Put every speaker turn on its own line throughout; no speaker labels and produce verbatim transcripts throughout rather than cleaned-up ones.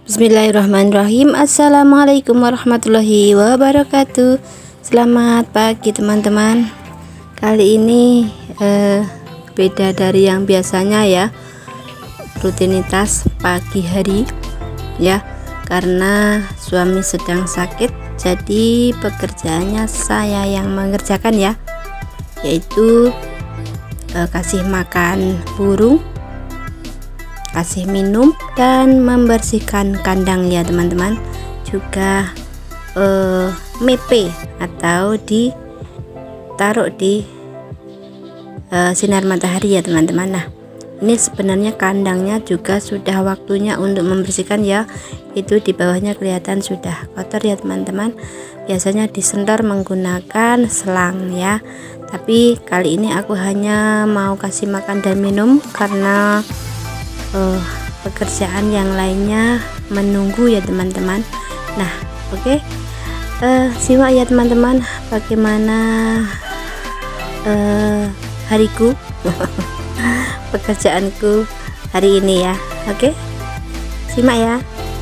Bismillahirrahmanirrahim. Assalamualaikum warahmatullahi wabarakatuh. Selamat pagi teman-teman. Kali ini eh, beda dari yang biasanya ya, rutinitas pagi hari ya, karena suami sedang sakit, jadi pekerjaannya saya yang mengerjakan ya, yaitu eh, kasih makan burung, kasih minum, dan membersihkan kandang ya teman-teman, juga eh, mepe atau ditaruh di eh, sinar matahari ya teman-teman. Nah, ini sebenarnya kandangnya juga sudah waktunya untuk membersihkan ya, itu di bawahnya kelihatan sudah kotor ya teman-teman. Biasanya disentor menggunakan selang ya, tapi kali ini aku hanya mau kasih makan dan minum karena Uh, pekerjaan yang lainnya menunggu ya teman-teman. Nah, oke, okay. uh, simak ya teman-teman bagaimana uh, hariku pekerjaanku hari ini ya. Oke, okay. Simak ya.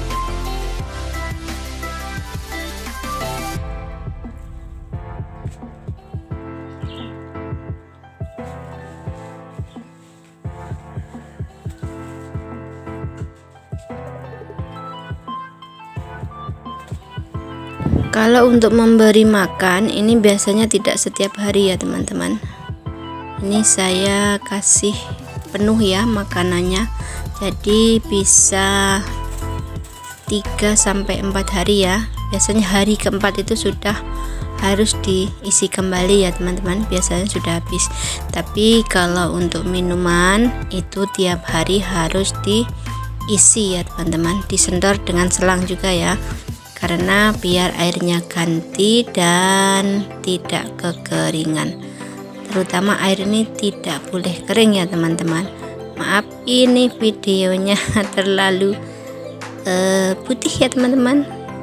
Kalau untuk memberi makan ini biasanya tidak setiap hari ya teman-teman. Ini saya kasih penuh ya makanannya, jadi bisa tiga sampai empat hari ya. Biasanya hari keempat itu sudah harus diisi kembali ya teman-teman, biasanya sudah habis. Tapi kalau untuk minuman itu tiap hari harus diisi ya teman-teman, disedot dengan selang juga ya, karena biar airnya ganti dan tidak kekeringan. Terutama air ini tidak boleh kering ya teman-teman. Maaf ini videonya terlalu uh, putih ya teman-teman.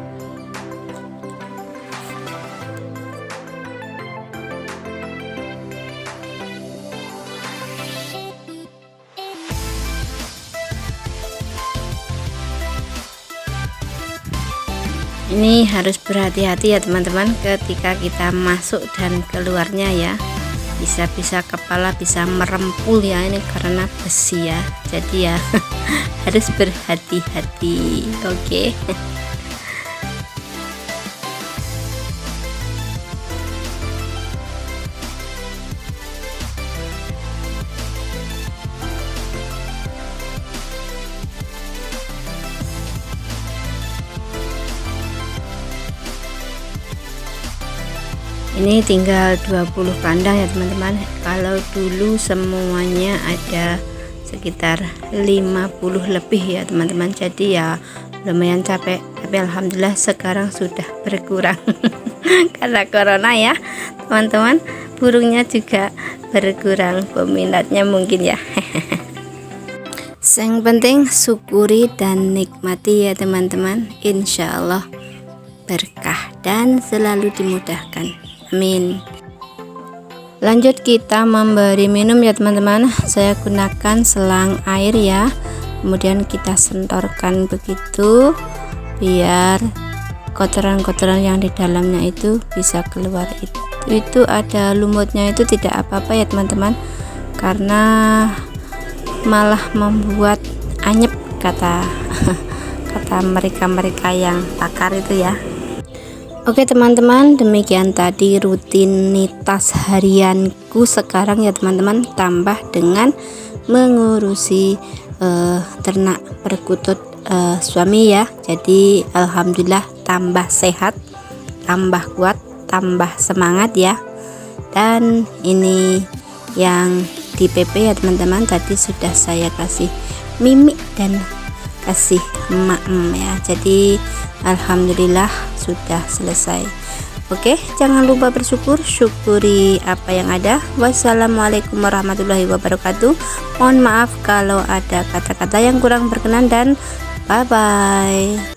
Ini harus berhati-hati ya teman-teman ketika kita masuk dan keluarnya ya, bisa-bisa kepala bisa merempul ya, ini karena besi ya, jadi ya harus berhati-hati. Oke, okay. Ini tinggal dua puluh kandang ya teman-teman. Kalau dulu semuanya ada sekitar lima puluh lebih ya teman-teman, jadi ya lumayan capek, tapi alhamdulillah sekarang sudah berkurang karena corona ya teman-teman. Burungnya juga berkurang peminatnya mungkin ya. Yang penting syukuri dan nikmati ya teman-teman, insya Allah berkah dan selalu dimudahkan. Amin. Lanjut kita memberi minum ya teman-teman. Saya gunakan selang air ya, kemudian kita sentorkan begitu biar kotoran-kotoran yang di dalamnya itu bisa keluar. Itu, itu ada lumutnya, itu tidak apa-apa ya teman-teman, karena malah membuat anyep kata kata mereka-mereka yang pakar itu ya. Oke teman-teman, demikian tadi rutinitas harianku sekarang ya teman-teman, tambah dengan mengurusi uh, ternak perkutut uh, suami ya. Jadi alhamdulillah tambah sehat, tambah kuat, tambah semangat ya. Dan ini yang di P P ya teman-teman, tadi sudah saya kasih mimik dan kasih maem ya, jadi alhamdulillah sudah selesai. Oke, jangan lupa bersyukur, syukuri apa yang ada. Wassalamualaikum warahmatullahi wabarakatuh. Mohon maaf kalau ada kata-kata yang kurang berkenan, dan bye bye.